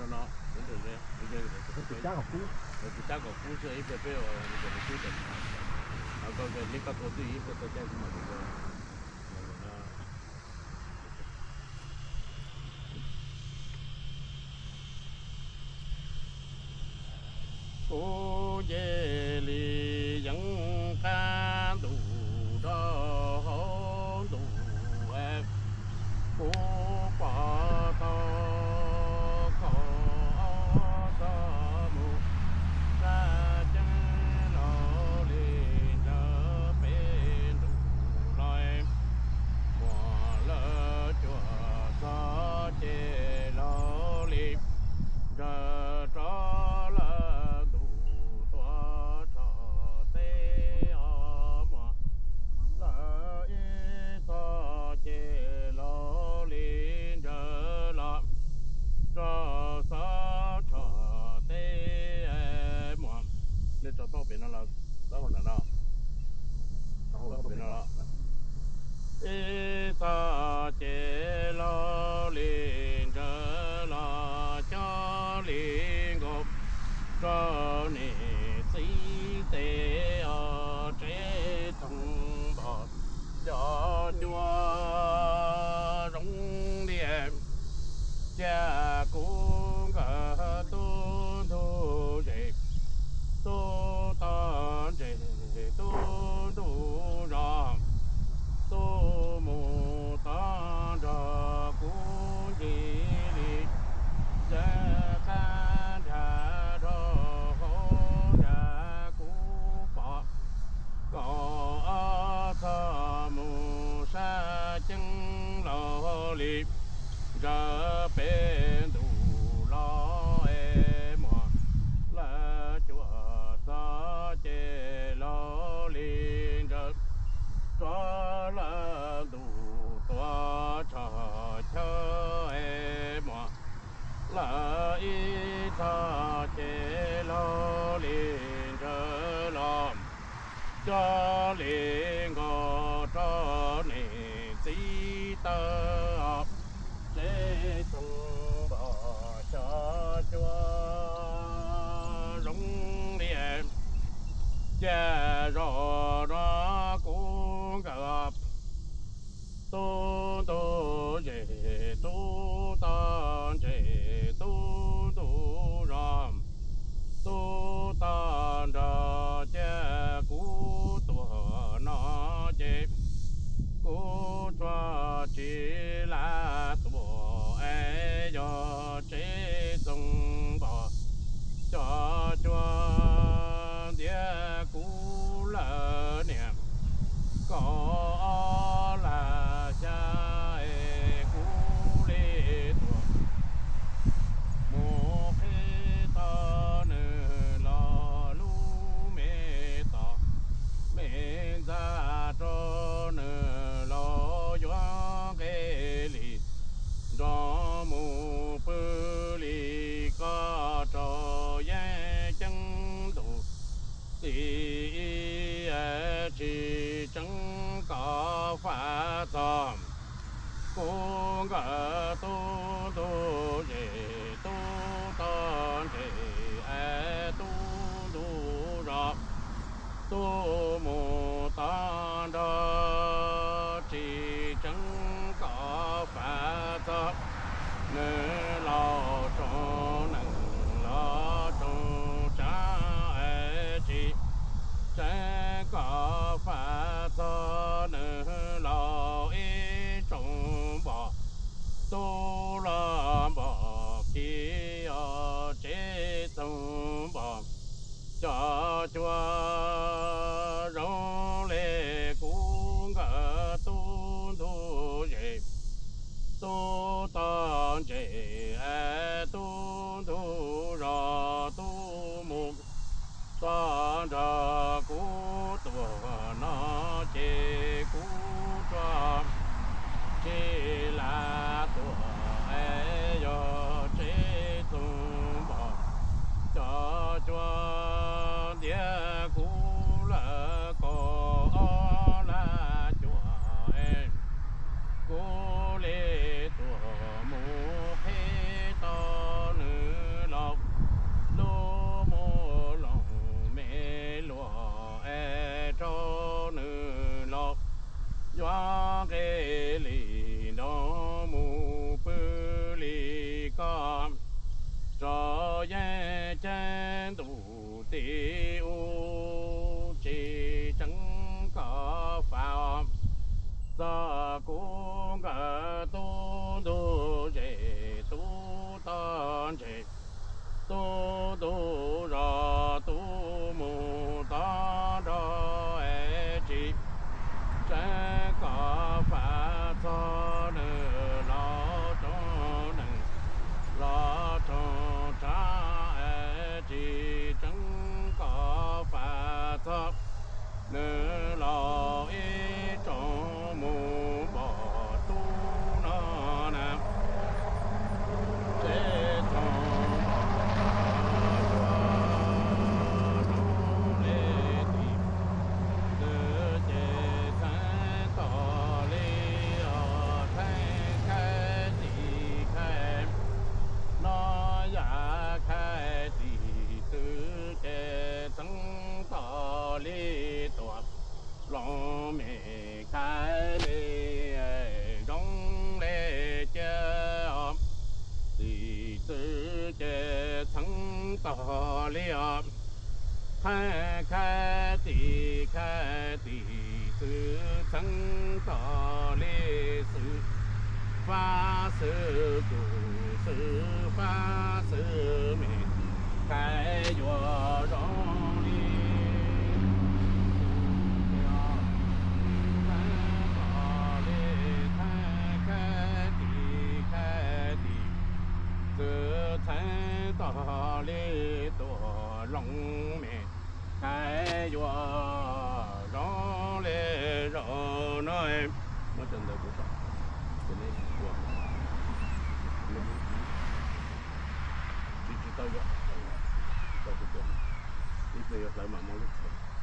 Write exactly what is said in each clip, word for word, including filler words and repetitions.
nó nó đúng rồi đấy bây giờ Thì chắc là cũ. thì chắc có cú chơi ít bê rồi thì cái cú đấy à còn cái lý các cô tùy ít cái cái mà cái cô về lì dân ca đủ đó đủ em cô bỏ to khó cho mu ra chân nó lên đỡ bên đủ loài mùa lỡ chùa gió chê lo li giờ cho là đủ tua cho tê ở mà lỡ ít cho chê lo li giờ là cho sa cho tê mà nên cho tao bên nó là tao còn nào tao bên nó là ít ta chê lo li giờ là cho li ngọc cho nị sĩ tế ở chế thông bờ cho chúa rong điện cha cũng cả tu tu gì tu ta gì tu tu ra tu mù ta ra cũng gì đi ra ca ra ra hô ra cũng bỏ có thơ mù sa chân lò li ra bên đủ lo em mà là chúa ta chê lo li ra cho là đủ tua cho cho em mà là ít ta chê lo liền trở làm cho liền ngõ cho nề tí tơ sẽ tung bỏ cho chúa rong đi em cha rõ nó cũng gặp tu tu về tu tan về tu tu ram tu tan ra cha cú tua nó chế cú cho chỉ là tua ai cho chế tung bỏ cho cho địa cú lỡ niệm có là cha cú lê tua một khi ta nè lo lu mê ta mê ra cho nè lo cho cái li do mù bơ li có cho ye chân đủ thì chỉ chẳng có phá tòm cô ngờ tu tu về tu ton về e tu tu rọ tu mù ton đó chỉ chẳng có phá tòm nơi lo cho nặng lo cho cha e chỉ sẽ có phá cho nữ lo ý trong bỏ tu la bỏ kia chế trong bỏ cho chúa 直接成道了。开开地开地自成道理是法是故事法是美开月容里自成道理多容美开月容里容内我真的不少真的我只知道月到这边一个月来慢慢的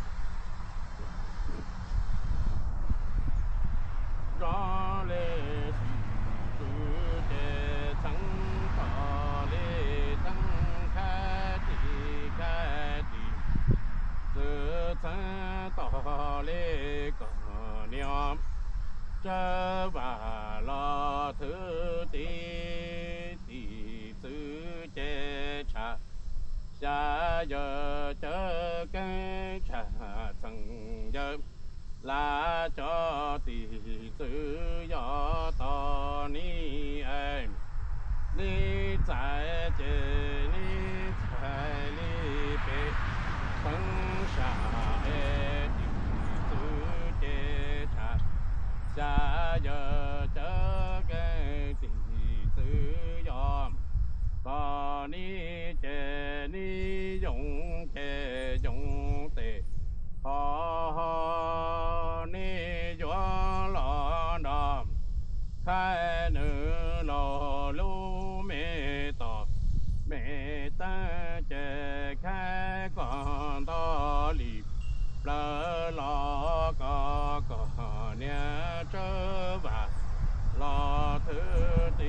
让嘞是自的成道理灯开地开地自成道理个娘这完了头地地自的茶下有这根茶成有拉着地只要到你哎，你在这里在里边风沙哎地只的茶下有这根地只要到你这里用的用的好好你原来那开能老路没到没等这开广道里了老个个年这晚老头的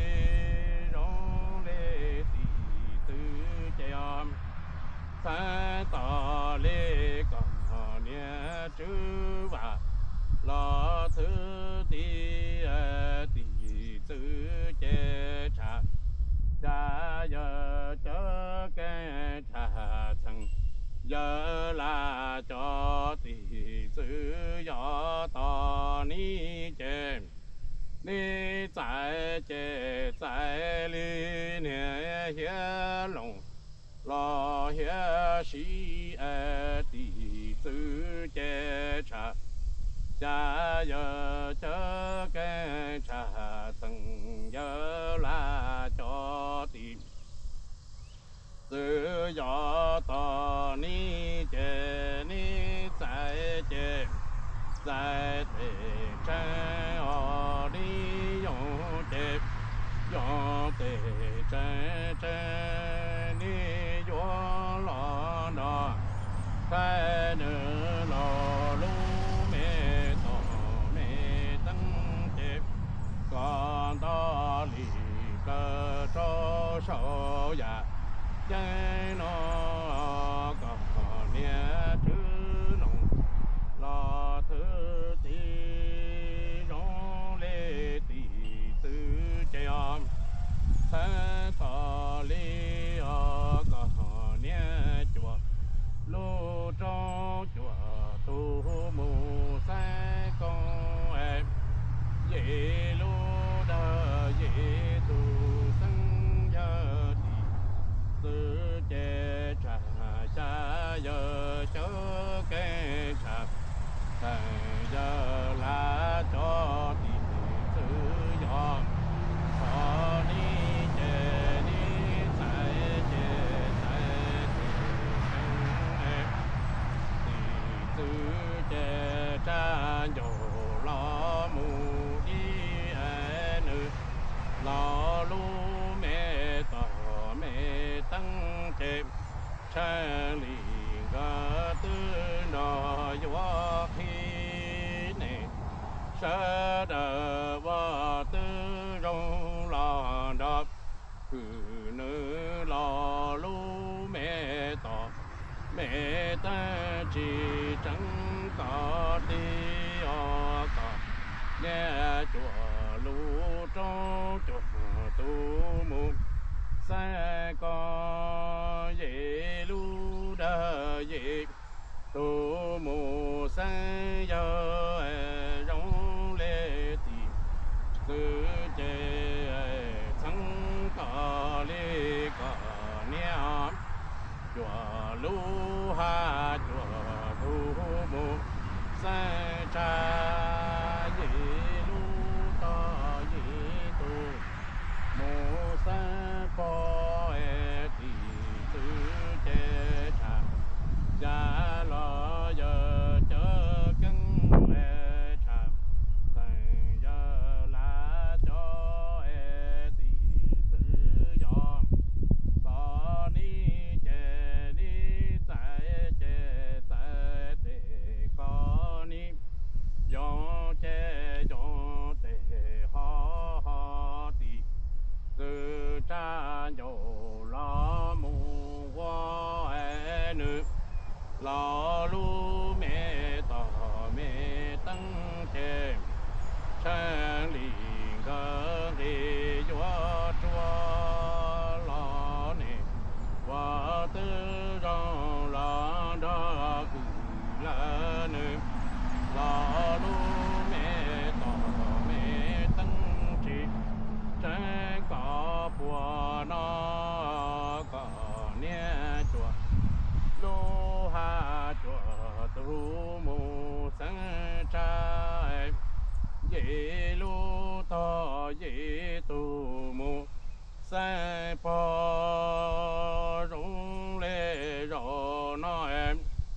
容里的都这样三道里个年这晚老头的呃的走检查下有这根茶层有来着的走要到你这你在这在里年些龙老些西呃的走检查下有这根茶层有来着的只要到你这你在这在这真哦你用的用的真真你用了那开能老路没到没等的刚到里个招手呀真那个年之龙老头的容里的都这样三道里啊个年脚路中脚土木三公哎一路的一途生呀的世界茶下有九根茶看有来着的自由好你这里在这在这生哎的世界站有老母的儿女老路没到没等这城里个的那有黑呢舍得我的容浪着可能老路没到没等起正高的哦高也着路中着独木 sa con dễ lu đa dễ tu mù sa yo rong lê tì sư chế thắng cả lê cả niệm chùa lu ha chùa tu mù sa cha dễ lu ta dễ tu mù sa po e tì sư chế cha gia lo giờ chớ cưng e cha thành giờ lá cho e tì sư gió có ni chè ni tại chè tại tề có ni gió chè gió tề ho ho tì sư cha dầu lo mù qua e nữ lo lu mẹ tỏ mẹ tăng chè sang lì cơ thì gió chua lo nè và tư rong lo đó cử là nữ lo lu mẹ tỏ mẹ tăng chè sang có bùa nó có nhẹ chùa lô ha chùa tu mù sang trai dễ lô to dễ tu mù sang po rung lê rò nó em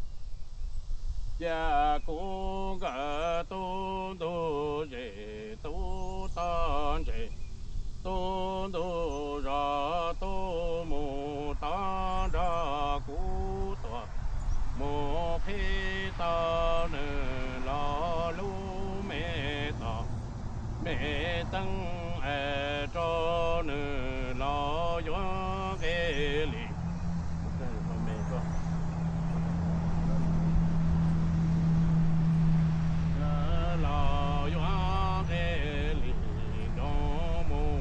gia cố gà tu tu dễ tu tan dễ tu tu ra tu mù ta ra cú tọa mù phi ta nè lo lu mẹ ta mẹ tăng e cho nè lo gió ghê lì mẹ con lo gió ghê lì đó mù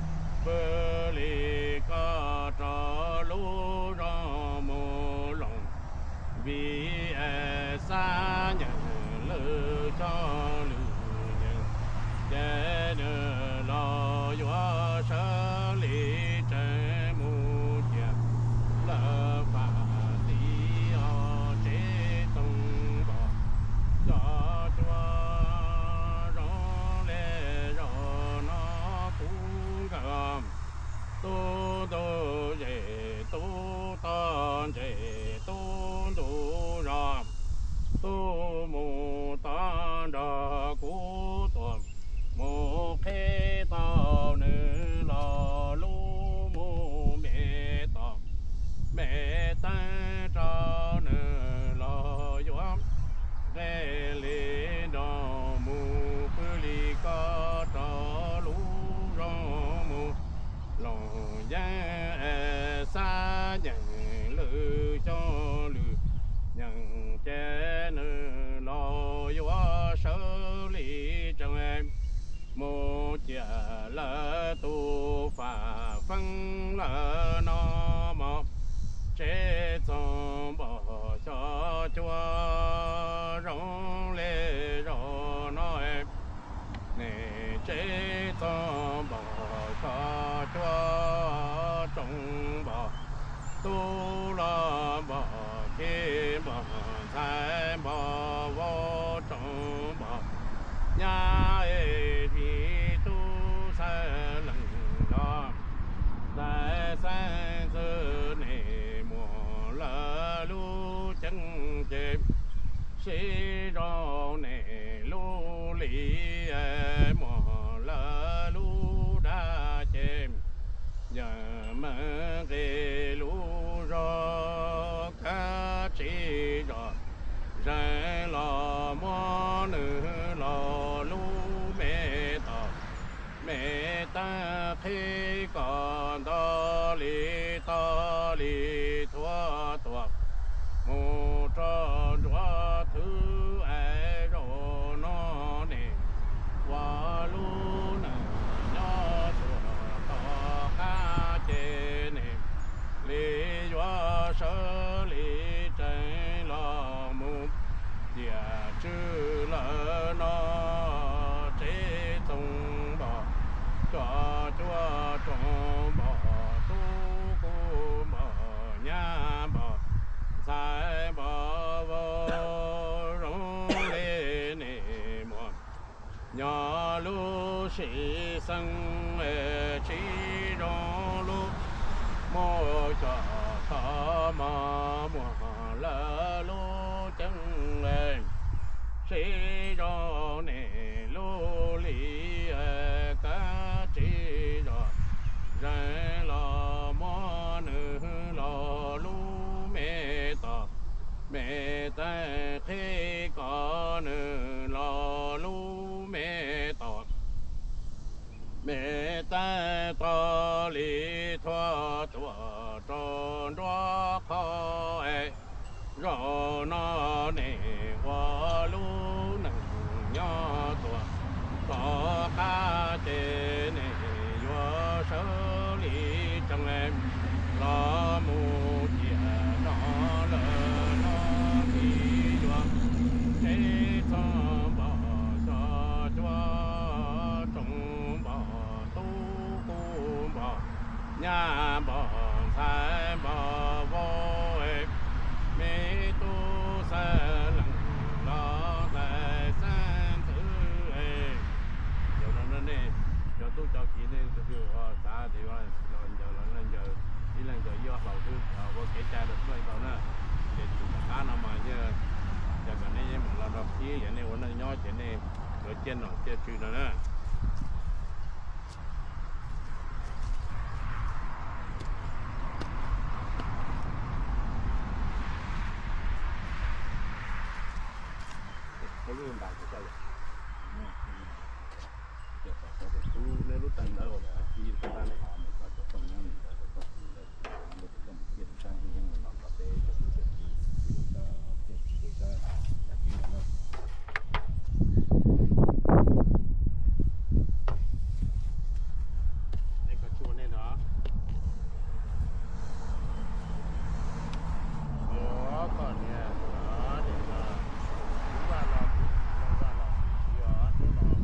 bơ lì ca trò lú rò mù lòng vì e xa nhận lư cho lư nhận để nơ lo gió sơ lì trẻ mù chè lơ phà tí o chế tung bò cho chua rong lê rò nó cũng gầm tu tu dễ tu tan dễ tu tu ram tu mù tan đa cú tuần mù phê tao nữ lo lu mù mẹ tao mẹ ta cho nữ lo doam ghê lê đò mù phư lì ca trò lu rò mù lòng giá xa nhận lư cho lư nhận che nữ lo gió sơ lý trong em mô chả lỡ tu phà phân lỡ nó mọc chế trong bỏ cho chua rong lê rò nó em nè chế trong bỏ cho chua trong bỏ tu la bỏ khi bỏ thái bỏ vô trong bỏ nhà ê thì tu sa lần đó đại sang sư nề mùa lỡ lu chân chêm sĩ rô nề lu lì mùa lỡ lu đa chêm giờ mà ghê lu rô cá chỉ rô ra lò mò nữ lò lu mẹ ta mẹ ta khi còn ta li ta li thua tuộc mù cho đua thứ ai rồi nó nè qua lu nè nó chùa to cá chê lý sinh chỉ rong lu mô cho thọ mà mùa lỡ lu chân lên chỉ rong nè lu lý cá chỉ rồi rồi lo mò nữ lo lu mẹ tọ mẹ ta khi có nữ lo lu mẹ tọ mẹ ta to li thoa tua tròn đoá khó ai rõ nó nè qua lu nằng nhỏ tua có cá chê nè vô sơ li trong em lo mu chia nó lỡ nó đi vô thế thơm bỏ cho cho trong bỏ tu cu bỏ nhà bỏ thái bỏ vô em mê tu sa lăng lo tại san thứ em giờ nó nè giờ tôi cho chị nên tôi kêu họ xã thì họ lần giờ lần giờ đi lần giờ vô đầu tư họ có kể cha được mấy tàu nữa để chúng ta cá nó mà như giờ cái này mình là đọc chi vậy này nó nhỏ chuyện này rồi trên nó trên chuyện đó nữa có luôn đại cái gì nếu lúc tận đó rồi thì chúng ta này họ mới có cái phần nhau mình có cái phần này một cái phần kia sang thì những người làm cà phê cho cái chuyện gì chúng ta chuyện gì chúng ta đặt cái đó đây có chuột này đó đó còn nha đó để là chúng ta làm chúng ta làm gì đó để làm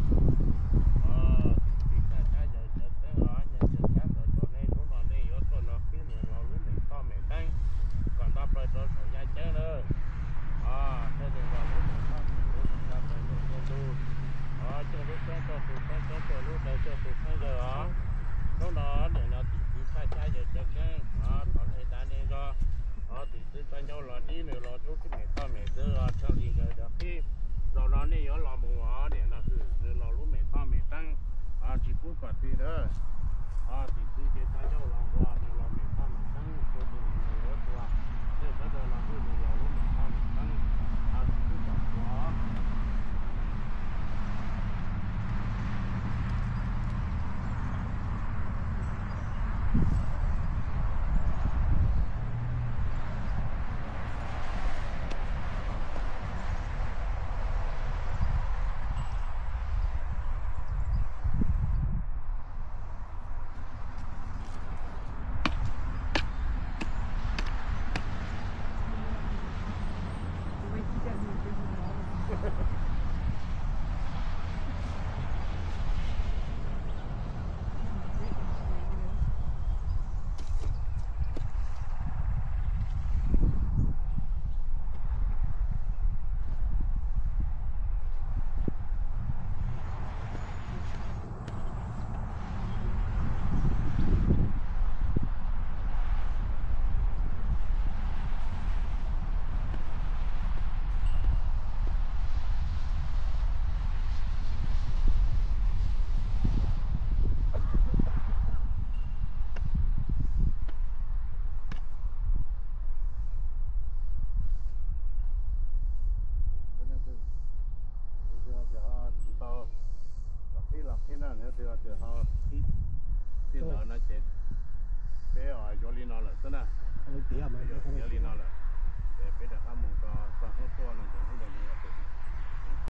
lúc đó để nó tỉ tỉ sai sai giờ chắc cái đó còn lại ta nên do đó tỉ tỉ sai nhau là đi nữa là chỗ cái mẹ ta mẹ đỡ cho đi rồi đó khi rồi nó này ở lò mùa để nó cứ lò lúc mẹ ta mẹ tăng à chỉ cũng có tùy đó à tỉ tỉ cái sai nhau lò qua để lò mẹ ta mẹ tăng cho tụi mình ở qua để bắt đầu là cứ lò lúc mẹ ta mẹ tăng à chỉ cũng có quá Nó tía mà